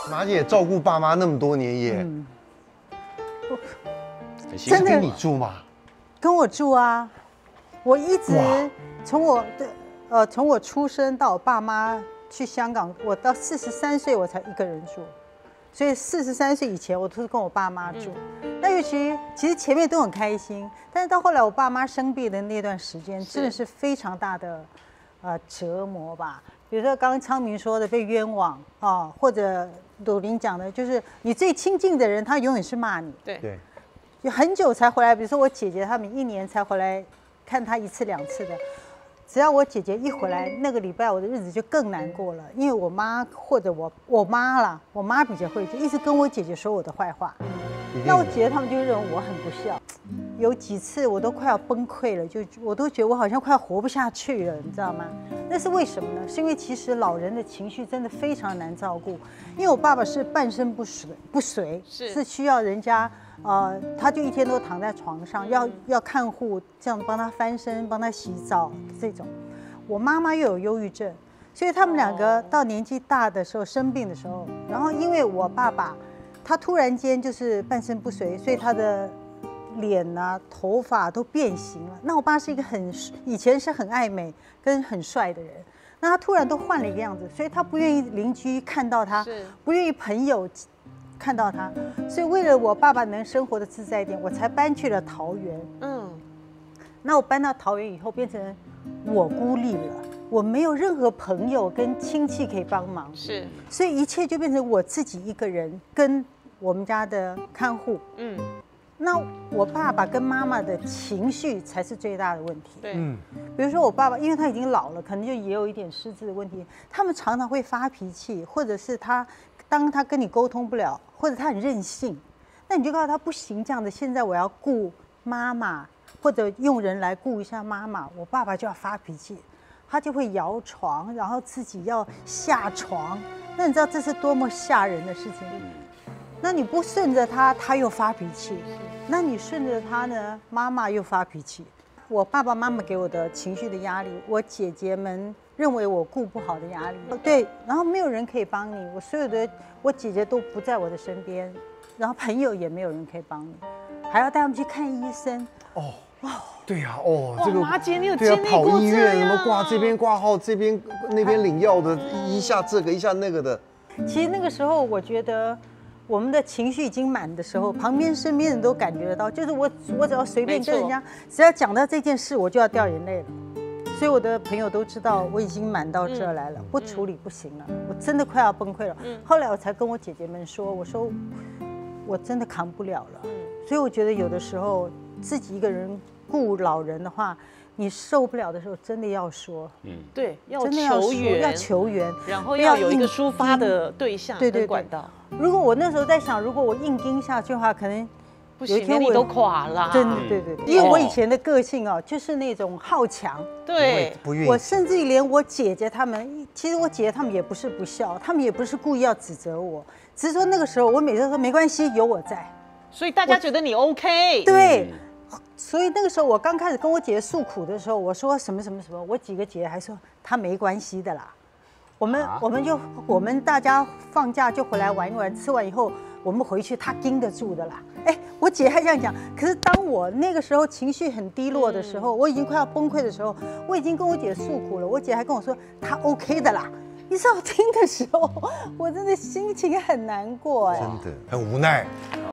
马姐照顾爸妈那么多年耶， 真的跟你住吗？ 跟我住啊，我一直从我出生到我爸妈去香港，我到43岁我才一个人住，所以43岁以前我都是跟我爸妈住。那尤其实前面都很开心，但是到后来我爸妈生病的那段时间，真的是非常大的折磨吧。比如说刚刚昌明说的被冤枉啊，或者鲁林讲的，就是你最亲近的人，他永远是骂你。 对， 有很久才回来。比如说我姐姐他们1年才回来看他1次2次的。只要我姐姐一回来，那个礼拜我的日子就更难过了，因为我妈或者我妈啦，我妈比较会，就一直跟我姐姐说我的坏话。那我姐姐他们就认为我很不孝，有几次我都快要崩溃了，我都觉得我好像快要活不下去了，你知道吗？那是为什么呢？是因为其实老人的情绪真的非常难照顾，因为我爸爸是半身不遂，是需要人家他就一天都躺在床上，要看护，这样帮他翻身、帮他洗澡这种。我妈妈又有忧郁症，所以他们两个到年纪大的时候生病的时候，然后因为我爸爸他突然间就是半身不遂，所以他的脸啊、头发都变形了。那我爸是一个以前是很爱美跟很帅的人，那他突然都换了一个样子，所以他不愿意邻居看到他，不愿意朋友看到他，所以为了我爸爸能生活的自在一点，我才搬去了桃园。那我搬到桃园以后，变成我孤立了，我没有任何朋友跟亲戚可以帮忙，所以一切就变成我自己一个人跟我们家的看护。那我爸爸跟妈妈的情绪才是最大的问题。比如说我爸爸，因为他已经老了，可能就也有一点失智的问题，他们常常会发脾气，或者是当他跟你沟通不了，或者他很任性，那你就告诉他不行，这样的现在我要顾妈妈，或者用人来顾一下妈妈，我爸爸就要发脾气，他就会摇床，然后自己要下床。那你知道这是多么吓人的事情？那你不顺着他，他又发脾气；那你顺着他呢，妈妈又发脾气。我爸爸妈妈给我的情绪的压力，我姐姐们认为我顾不好的压力，对，然后没有人可以帮你，我姐姐都不在我的身边，然后朋友也没有人可以帮你，还要带他们去看医生。 对呀，这个马姐你有对啊， 经历过跑医院这样什么挂这边挂号，这边那边领药的，一下这个一下那个的。 其实那个时候，我觉得我们的情绪已经满的时候，旁边身边人都感觉得到，就是我只要随便跟人家，只要讲到这件事，我就要掉眼泪了。所以我的朋友都知道我已经满到这儿来了，不处理不行了，我真的快要崩溃了。后来我才跟我姐姐们说，我说我真的扛不了了。所以我觉得有的时候自己一个人顾老人的话，你受不了的时候，真的要说， 对，要真的要求援， 然后要有一个抒发的对象跟管道。 如果我那时候在想，如果我硬盯下去的话，可能不行，连你都垮了。 真的，对，因为我以前的个性就是那种好强， 对， 不愿意。 我甚至于连我姐姐她们，其实我姐姐她们也不是不孝，她们也不是故意要指责我，只是说那个时候我每次都说没关系，有我在， 所以大家觉得你 OK。 对。所以那个时候我刚开始跟我姐姐诉苦的时候，我说什么，我几个姐姐还说她没关系的啦。我们大家放假就回来玩一玩，吃完以后我们回去，她盯得住的啦。我姐还这样讲。可是当我那个时候情绪很低落的时候，我已经快要崩溃的时候，我已经跟我姐诉苦了，我姐还跟我说她 OK 的啦。你知道我听的时候，我真的心情很难过真的很无奈。